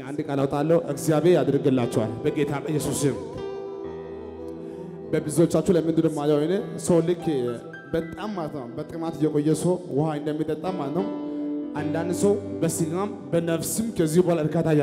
አንድ ቃል አውጣለሁ እግዚአብሔር ያድርግላችኋል በጌታ ኢየሱስ ስም በብዙዎቻችሁ ለምንድነው ማለት ነው ሰው ልክ በጣም ማለት ነው በጥማት የቆየ ሰው ውሃ እንደሚጠጣ ማለት ነው አንዳንድ ሰው በስጋም በነፍስም ከዚህ በኋላ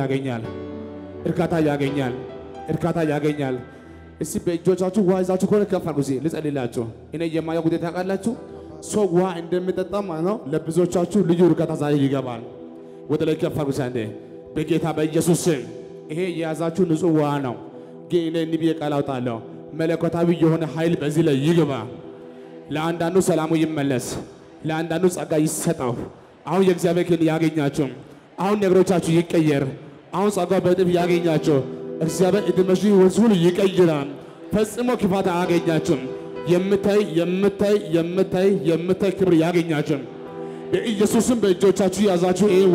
እርካታ ያገኛል እስቲ በእጆቻችሁ ውሃ ይዛችሁ ኮነ ከፋሉ ዚ ልጸልላችሁ እኔ የማያ ጉዴታ ታውቃላችሁ ሰው ውሃ እንደሚጠጣ ማለት ነው ለብዙዎቻችሁ ልዩ እርካታ ዛሬ ይገባል ወደ ላይ ከፋሉ ሳንዴ በጌታ በኢየሱስ ስም ይሄ የያዛችሁ ንጹህ ውሃ ነው ግን እኔ ንብዬ ቃል አውጣለሁ መለኮታዊ የሆነ ኃይል በዚህ ላይ ይገባ ለአንዳንዱ ሰላሙ ይመለስ ለአንዳንዱ ጸጋ ይሰጣው አሁን የእግዚአብሔር ክን ያገኛችሁ አሁን ነገሮቻችሁ ይቀየር አሁን ጸጋ በጥፍ ያገኛችሁ እግዚአብሔር እድሜሽ ሁሉ ይቀይራል ፈጽሞ ክፋት አያገኛችሁም የምታይ ክብር ያገኛችሁ በኢየሱስም በእጆቻችሁ ያዛችሁ ይሄን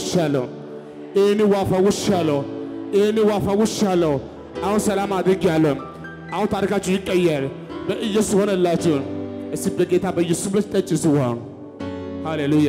ዋፋውሻለሁ አሁን ሰላም አድርጌያለሁ አሁን ታሪካችሁ ይቀየር በኢየሱስ ሆነላችሁ እስቲ በጌታ በኢየሱስ ብለሽ ጠጪ ሃሌሉያ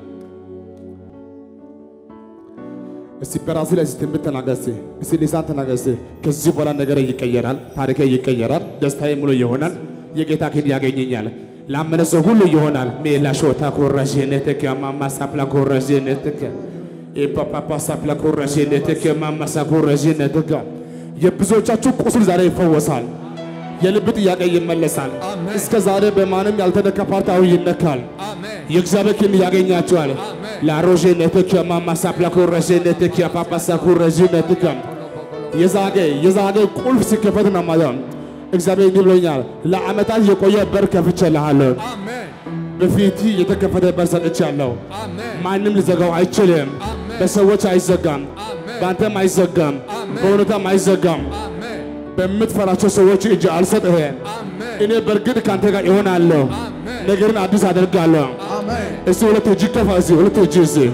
እስቲ በራሴ ላይ ስትምት ተናገርሲ እስቲ ሊሳን ተናገርሲ ከዚህ በኋላ ነገር ይቀየራል ታሪኬ ይቀየራል ደስታዬ ሙሉ ይሆናል የጌታ ክን ያገኘኛል ላመነ ሰው ሁሉ ይሆናል ሜላሾታ ኮራሽነትከ ማማ ሳፕላ ኮራሽነትከ ኤፓፓ ሳፕላ ኮራሽነትከ ማማ ሳኮራሽነትከ የብዙዎቻችሁ ቁስል ዛሬ ይፈወሳል የልብ ጥያቄ ይመለሳል እስከ ዛሬ በማንም ያልተነካ ፓርታው ይነካል የእግዚአብሔር ክን ያገኛችኋል ላሮሽነትከ ማማ ሳፕላ ኮራሽነትከ ፓፓ ሳኮራሽነትከ የዛሬ ቁልፍ ሲከፈት ነው ማለት እግዚአብሔር ይብሎኛል ለዓመታት የቆየ በር ከፍቼልሃለሁ በፊት የተከፈተ በር ሰጥቻለሁ ማንንም ሊዘጋው አይችልም በሰዎች አይዘጋም ባንተም አይዘጋም በእውነታም አይዘጋም በምትፈራቸው ሰዎች እጅ አልሰጥህም እኔ በርግጥ ካንተ ጋር እሆናለሁ ነገርን አዲስ አደርጋለሁ እስቲ ሁለት እጅ ከፋዚ ሁለት እጅ እዚህ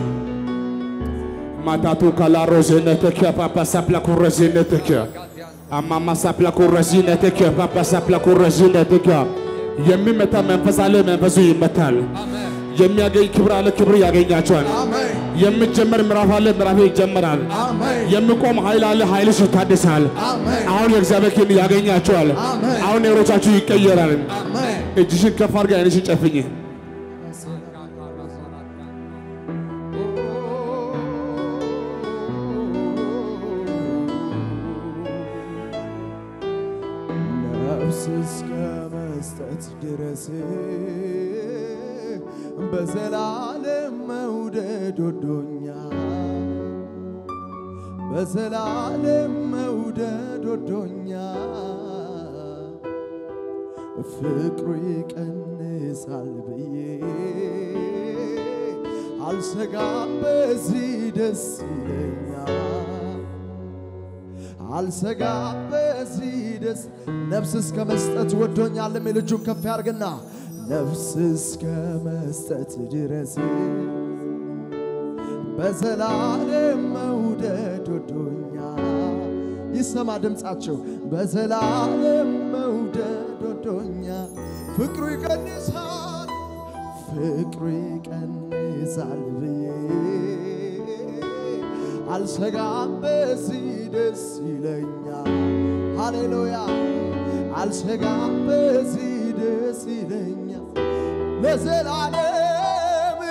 ማታቱ ካላሮዘነትከ ፓፓ ሳፕላ ኮረዘነትከ አማማ ሳፕላ ኮረዘነትከ ፓፓ ሳፕላ ኮረዘነትከ የሚመታ መንፈስ አለ መንፈሱ ይመታል የሚያገኝ ክብር አለ ክብር ያገኛቸዋል የሚጀመር ምዕራፍ አለ ምዕራፍ ይጀመራል የሚቆም ኃይል አለ ኃይልሽ ይታደሳል አሁን የእግዚአብሔር ክን ያገኛቸዋል አሁን ነገሮቻችሁ ይቀየራል እጅሽን ከፍ አድርጋ አይንሽን ጨፍኝ እስከ መስጠት ድረስ በዘላለም መውደድ ወዶኛል በዘላለም መውደድ ወዶኛል ፍቅሩ ይቀንሳል ብዬ አልሰጋም በዚህ ደስ ይለኛል አልሰጋም በዚህ ደስ ነፍስ እስከ መስጠት ወዶኛል ለልጁን ከፍ ያርግና ነፍስ እስከ መስጠት ድረስ በዘላለም መውደድ ወዶኛል ይሰማ ድምጻቸው በዘላለም መውደድ ወዶኛል ፍቅሩ ይቀንሳል ብዬ አልሰጋም በዚህ ደስ ይለኛል ሃሌሉያ አልሰጋም በዚህ ደስ ይለኛል ለዘላለም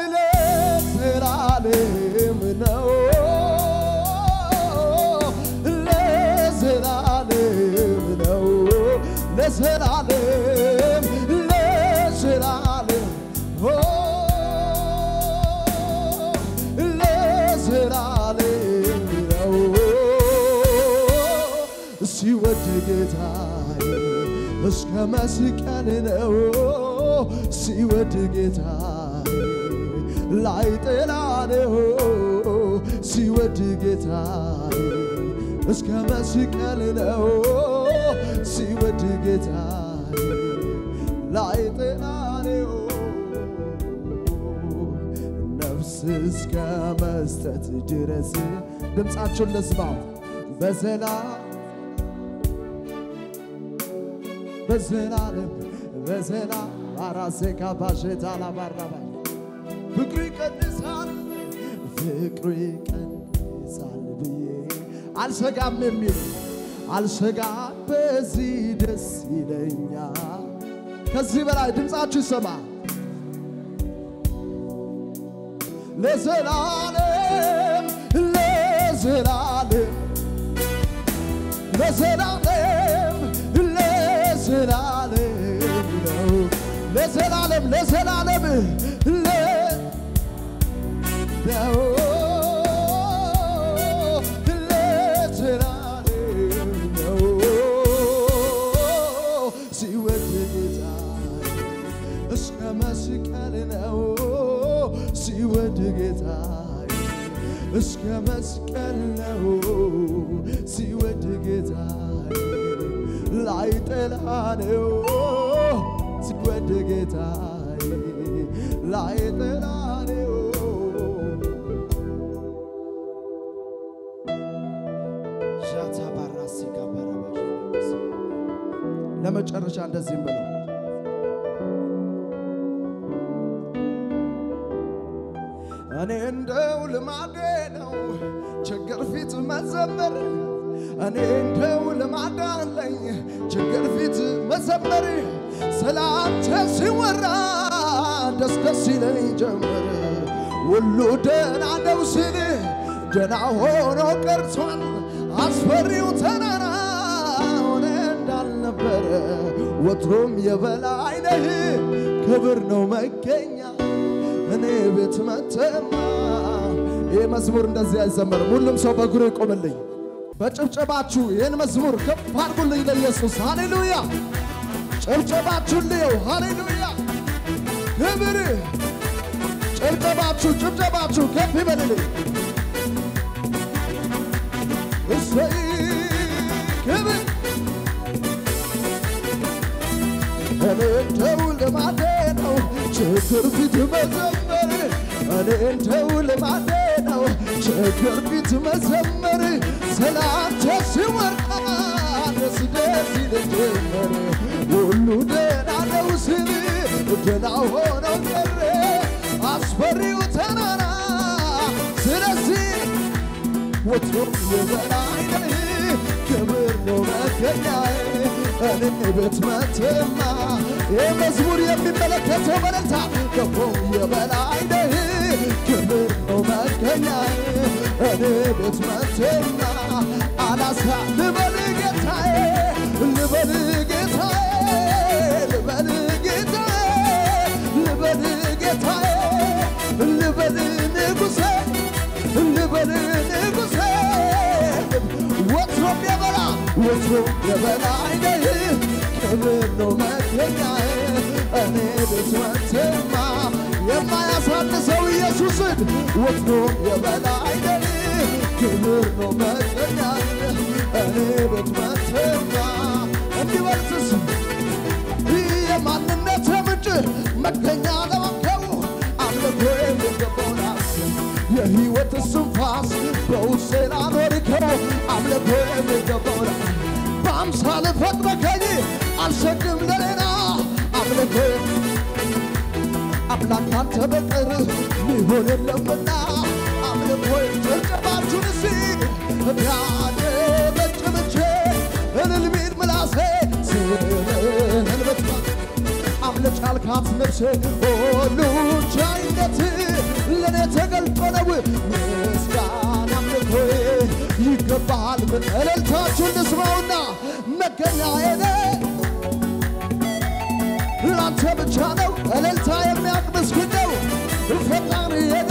ነው ለዘላለም ነው ለዘላለም ሲወድ ጌታዬ እስከ መስቀል ነው ሲወድ ጌታዬ ላይ ጥላ ነው ሲወድ ጌታዬ እስከ መስቀል ነው ሲወድ ጌታዬ ላይ ጥላ ነው ነፍስ እስከ መስጠት ድረስ ድምጻችሁን ለስማው በዘላለም አራሴካ ባሸታ ላባራባ ፍቅሩ ይቀንሳል ብዬ አልሰጋም የሚል አልሰጋም በዚህ ደስ ይለኛል ከዚህ በላይ ድምጻችሁ ይሰማ ለዘላለም ለዘላለም ለዘላለም ለዘላለም ነው ለዘላለም ለዘላለም ለዘላለም ነው ሲወድ ጌታ እስከ መስቀል ነው ሲወድ ጌታ እስከ መስቀል ነው ሲወድ ጌታ ላይ ጥላ ነው ሲወድ ጌታ ላይ ጥላ ነው ሻታ ባራሲ ጋባራባሽ ለመጨረሻ እንደዚህ ብለው እኔ እንደው ልማዴ ነው ችግር ፊት መዘመር እኔ እንደው ልማድ አለኝ ችግር ፊት መዘመር ስላንተ ሲወራ ደስ ደስ ይለኝ ጀመር ሁሉ ደህና ነው ስል ደህና ሆኖ ቀርቷል አስፈሪው ተራራ ሆነ እንዳልነበረ ወትሮም የበላይ ነህ ክብር ነው መገኛ እኔ ቤት መተማ ይህ መዝሙር እንደዚህ አይዘመርም ሁሉም ሰው በእግሩ ይቆምልኝ በጭብጨባችሁ ይህን መዝሙር ከፍ አድርጉልኝ ለኢየሱስ ሃሌሉያ ጭብጨባችሁ ልየው ሃሌሉያ ክብር ጭብጨባችሁ ከፍ ይበልልኝ እሰይ ክብር እኔ እንደው ልማዴ ነው ችግር ፊት መዘመር እኔ እንደው ልማዴ ነው ችግር ፊት መዘመር ስላንተ ሲወራ ደስ ደስ ይለኝ ጀመር ሁሉ ደህና ነው ስል ደህና ሆኖ ቀረ አስፈሪው ተራራ ስለዚህ ወትሮም የበላይ ነህ ክብር ነው መገኛዬ እኔ ቤት መተማ ይህ መዝሙር የሚመለከተው በለታ ደግሞ የበላይ ነህ ክብር ነው መገኛዬ እኔ ቤት መተማ አላሳ ልበል ጌታዬ ልበል ጌታዬ ልበል ጌታዬ ልበል ጌታዬ ልበል ንጉሴ ልበል ንጉሴ ወትሮም የበላይ ነህ ክብር ነው መገኛዬ እኔ ቤት መተማ የማያሳንሰው ኢየሱስን ወትሮም የበላይ ነህ ክብር ነው መገኛዬ እኔ ቤት መተማ እንዲበልጽስ የማንነት ምንጭ መገኛ ለወከው አምልኮ የሚገባው የሕይወት ስንፋስ በውስጤ ላኖርከው አምልኮ የሚገባው በአምሳል ፈጥረከኝ አልሰግድም ለሌላ አምልኮ አምላክ ካንተ በቀር ሊሆን የለምና አምልኮ ጭብጨባችሁን እስቲ ቢያጨበጭብቼ እልል ቢል ምላሴ ስምህን ብትጠራ አምልጭ አልካት ነፍሴ ሁሉን ቻይነት ለኔ ተገልጦ ነው ምስጋና አምልኮዬ ይገባሃል ምን እልልታችሁን እንስማውና መገኛዬ ላንተ ብቻ ነው እልልታ የሚያውቅ ምስጉን ነው ፈጣሪዬ